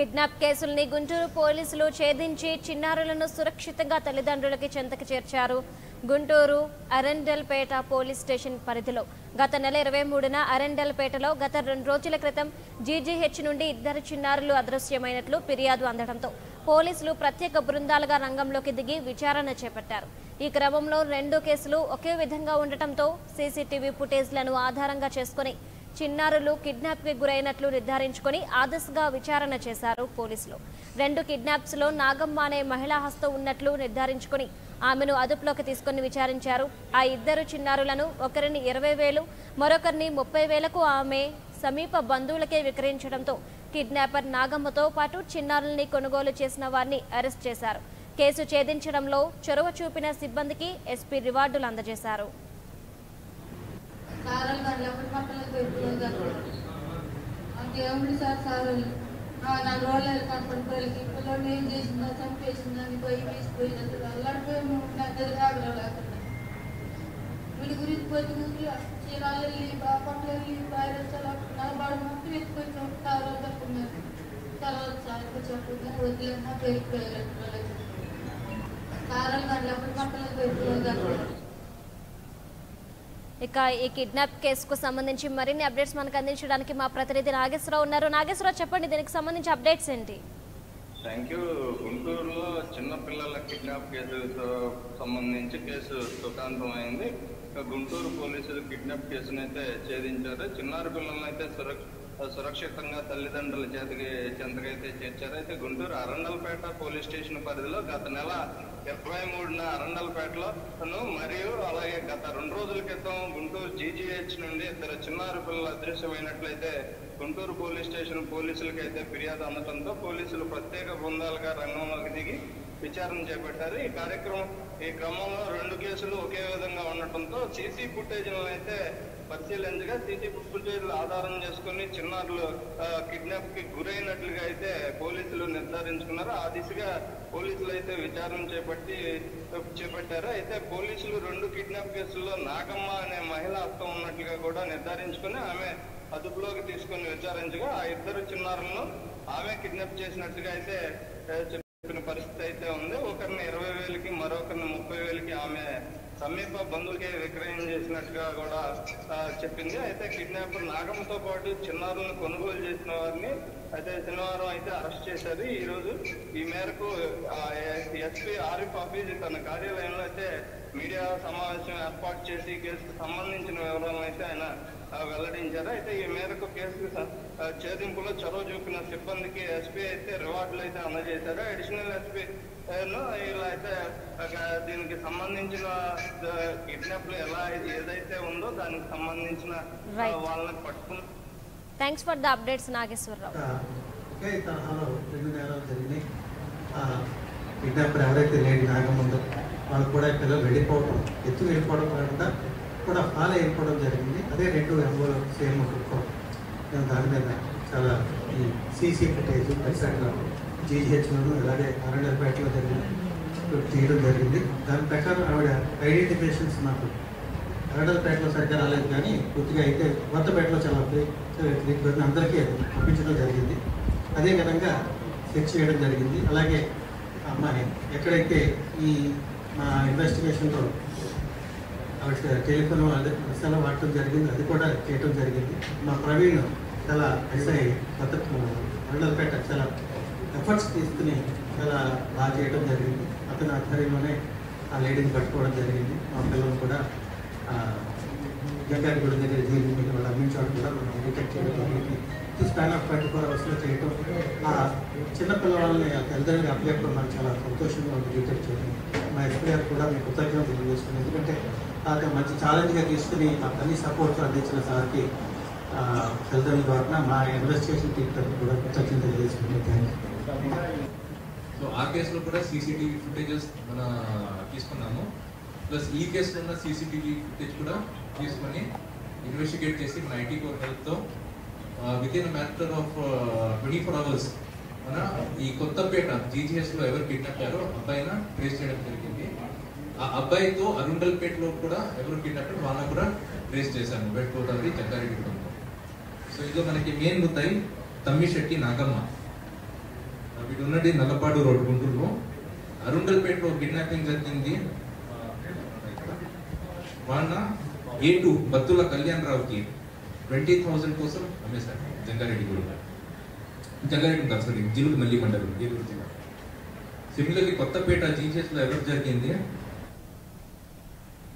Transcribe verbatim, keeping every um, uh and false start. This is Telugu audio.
కిడ్నాప్ కేసుల్ని గుంటూరు పోలీసులు ఛేదించి చిన్నారులను సురక్షితంగా తల్లిదండ్రులకి చెంతకు చేర్చారు. గుంటూరు అరెండల్పేట పోలీస్ స్టేషన్ పరిధిలో గత నెల ఇరవై మూడున అరెండల్పేటలో గత రెండు రోజుల క్రితం జీజీహెచ్ నుండి ఇద్దరు చిన్నారులు అదృశ్యమైనట్లు ఫిర్యాదు అందడంతో పోలీసులు ప్రత్యేక బృందాలుగా రంగంలోకి దిగి విచారణ చేపట్టారు. ఈ క్రమంలో రెండు కేసులు ఒకే విధంగా ఉండటంతో సీసీటీవీ ఫుటేజ్లను ఆధారంగా చేసుకుని చిన్నారులు కిడ్నాప్ కి గురైనట్లు నిర్ధారించుకుని ఆదర్శగా విచారణ చేశారు పోలీసులు. రెండు కిడ్నాప్స్ లో నాగమ్మ అనే మహిళా హస్తం ఉన్నట్లు నిర్ధారించుకుని ఆమెను అదుపులోకి తీసుకుని విచారించారు. ఆ ఇద్దరు చిన్నారులను ఒకరిని ఇరవై వేలు మరొకరిని ముప్పై వేలకు ఆమె సమీప బంధువులకే విక్రయించడంతో కిడ్నాపర్ నాగమ్మతో పాటు చిన్నారుల్ని కొనుగోలు చేసిన వారిని అరెస్ట్ చేశారు. కేసు ఛేదించడంలో చొరవ చూపిన సిబ్బందికి ఎస్పీ రివార్డులు అందజేశారు. సారాలు దాంట్లో ఎప్పటి పక్కన పెట్టుకోలేదు అంకేముంది సార్ సారాలు నాలుగు రోజులు కనపడిపోయి పిల్లలు ఏం చేసిందా చంపేసిందని పోయి వేసిపోయినంత అల్లాడిపోయి పెద్దది ఆగలేకుండా వీడి గురించి పోయి గురించి చీరాలు వెళ్ళి బాపట్లు వెళ్ళి బయలు నలబాడు మొత్తం ఎత్తుకొని సారాలు తప్పున్నారు తర్వాత సార్లు చెప్పకుండా వదిలేమో పెరిగిపోయారు సారాలు దాంట్లో ఎప్పటి పక్కన పెట్టుకోలేదు. ఇక ఈ కిడ్నాప్ కేసుకు సంబంధించి మరిన్ని అప్డేట్స్ మనకు అందించడానికి మా ప్రతినిధి నాగేశ్వరరావు ఉన్నారు. నాగేశ్వరరావు, చెప్పండి, దీనికి సంబంధించి అప్డేట్స్ ఏంటి? Thank you. గుంటూరులో చిన్న పిల్లల కిడ్నాప్ కేసుతో సంబంధించి కేసు సుఖాంతం అయింది. గుంటూరు పోలీసులు కిడ్నాప్ కేసును అయితే ఛేదించారు. చిన్నారి పిల్లలను అయితే సురక్ష సురక్షితంగా తల్లిదండ్రుల చేతికి చెంతకైతే చేర్చారు. అయితే గుంటూరు అరండల్పేట పోలీస్ స్టేషన్ పరిధిలో గత నెల ఇరవై మూడున అరండల్పేటలో మరియు అలాగే గత రెండు రోజుల క్రితం గుంటూరు జీజీహెచ్ నుండి ఇద్దరు చిన్నారి పిల్లలు అదృశ్యమైనట్లయితే గుంటూరు పోలీస్ స్టేషన్ పోలీసులకి అయితే ఫిర్యాదు అందడంతో పోలీసులు ప్రత్యేక బృందాలుగా రంగంలోకి దిగి విచారణ చేపట్టారు. ఈ కార్యక్రమం ఈ క్రమంలో రెండు కేసులు ఒకే విధంగా ఉండటంతో సీసీ ఫుటేజ్లను అయితే పరిశీలించగా సీసీ ఫుటేజ్ ఆధారం చేసుకుని చిన్నారులు కిడ్నాప్ కి గురైనట్లుగా అయితే పోలీసులు నిర్ధారించుకున్నారు. ఆ దిశగా పోలీసులు అయితే విచారణ చేపట్టి చేపట్టారు. అయితే పోలీసులు రెండు కిడ్నాప్ కేసుల్లో నాగమ్మ అనే మహిళ హస్తం ఉన్నట్లుగా కూడా నిర్ధారించుకుని ఆమె అదుపులోకి తీసుకుని విచారించగా ఆ ఇద్దరు చిన్నారులను ఆమె కిడ్నాప్ చేసినట్టుగా అయితే చెప్పిన పరిస్థితి అయితే ఉంది. ఒకరిని ఇరవై వేలకి మరొకరిని ముప్పై వేలకి ఆమె సమీప బంధువులకే విక్రయం చేసినట్టుగా కూడా చెప్పింది. అయితే కిడ్నాపర్ నాగమ్మతో పాటు చిన్నారులను కొనుగోలు చేసిన వారిని అయితే శనివారం అయితే అరెస్ట్ చేశారు. ఈ రోజు ఈ మేరకు ఎస్పీ ఆరిఫ్ హఫీజ్ తన కార్యాలయంలో అయితే మీడియా సమావేశం ఏర్పాటు చేసి కేసుకు సంబంధించిన వివరాలను అయితే ఆయన వెల్లడించారు. అయితే ఈ మేరకు కేసుకు ఛేదింపులో చొరవ చూపిన సిబ్బందికి ఎస్పీ అయితే రివార్డులు అయితే అందజేశారు. అడిషనల్ ఎస్పీ ఇలా అయితే దీనికి సంబంధించిన కిడ్నాప్ లో ఎలా ఏదైతే ఉందో దానికి సంబంధించిన వాళ్ళని పట్టుకుని thanks for the updates Nageswararao. ఒకే తరహాలో రెండు నేరాలు జరిగినాయి. కిడ్నాపర్ ఎవరైతే లేడీ నాగమ్మ వాళ్ళు కూడా పిల్లలు వెళ్ళిపోవడం ఎత్తు వెళ్ళిపోవడం కాకుండా కూడా ఫాలో అయిపోవడం జరిగింది. అదే రెండు ఎంబోలో సేమ్ నేను దాని మీద చాలా ఈ సీసీ ఫుటేజ్ పరిసరంగా జీజీహెచ్లోను అలాగే అరండల్పేటలో జరిగింది తీయడం జరిగింది. దాని ప్రకారం ఆవిడ ఐడెంటిఫికేషన్స్ నాకు అరండల్పేటలో సరిగ్గా రాలేదు కానీ పూర్తిగా అయితే కొత్తపేటలో చాలా అందరికీ పంపించడం జరిగింది. అదేవిధంగా సెర్చ్ చేయడం జరిగింది. అలాగే అమ్మాయి ఎక్కడైతే ఈ మా ఇన్వెస్టిగేషన్లో ఆవిడ టెలిఫోన్ విషయాలు వాడటం జరిగింది, అది కూడా చేయటం జరిగింది. మా ప్రవీణ్ చాలా ఎస్ఐ కొత్త అరండల్పేట చాలా ఎఫర్ట్స్ తీసుకుని చాలా బాగా చేయడం జరిగింది. అతని ఆధ్వర్యంలోనే ఆ లేడీని పట్టుకోవడం జరిగింది. మా పిల్లలు కూడా జంగారిగూడ దగ్గర జైలు మీద వాళ్ళు అమ్మించడం కూడా మనం డిటెక్ట్ చేయడం జరిగింది. స్పాన్ ఆఫ్ ట్వంటీ ఫోర్ అవర్స్లో చేయటం ఆ చిన్నపిల్లవాళ్ళని తల్లిదండ్రులు అప్పలేకపోవడం నాకు చాలా సంతోషంగా ఉంది డిటెక్ట్ చేయడం. మా ఎస్పీ గారు కూడా మేము కృతజ్ఞతలు తెలియజేసుకున్నాం. ఎందుకంటే నాకు మంచి ఛాలెంజ్గా తీసుకుని మాకు అన్ని సపోర్ట్ అందించిన సార్కి తల్లిదండ్రుల ద్వారా మా ఇన్వెస్టిగేషన్ టీం తరఫున కూడా కృతజ్ఞతలు తెలియజేసుకుంటాం. Thank you. సో ఆ కేసులో కూడా సీసీటీవీ ఫుటేజెస్ మన తీసుకున్నాము. ప్లస్ ఈ కేసులో ఉన్న సీసీటీవీ ఫుటేజ్ కూడా తీసుకొని ఇన్వెస్టిగేట్ చేసి మన ఐటీ కోర్ హెల్ప్తో within matter of twenty four hours మన ఈ కొత్తపేట జీజీఎస్లో ఎవరు కిడ్నాప్ అయ్యారో అబ్బాయిన ట్రేస్ చేయడం జరిగింది. ఆ అబ్బాయితో అరుండల్పేటలో కూడా ఎవరు కిడ్నాప్ అయ్యారో వాళ్ళని కూడా ట్రేస్ చేశాను వెస్ట్ గోదావరి జంగారెడ్డిగూడెంలో. సో ఇది మనకి మెయిన్ ముద్దాయి తమ్మిశెట్టి నాగమ్మ. వీటి ఉన్నది నల్లపాడు రోడ్ గుంటూరులో. అరుండల్పేటలో కిడ్నాపింగ్ జరిగింది. వాళ్ళ ఏ టూ బత్తుల కళ్యాణ్ రావుకి ట్వంటీ థౌసండ్ కోసం అమ్మేశారు జంగారెడ్డి కూడా. జంగారెడ్డి కాదు సారీ జిల్లు మల్లి మండలం ఏలూరు జిల్లా. సిమిలర్లీ కొత్తపేట జీజీఎస్ లో ఎవరు జరిగింది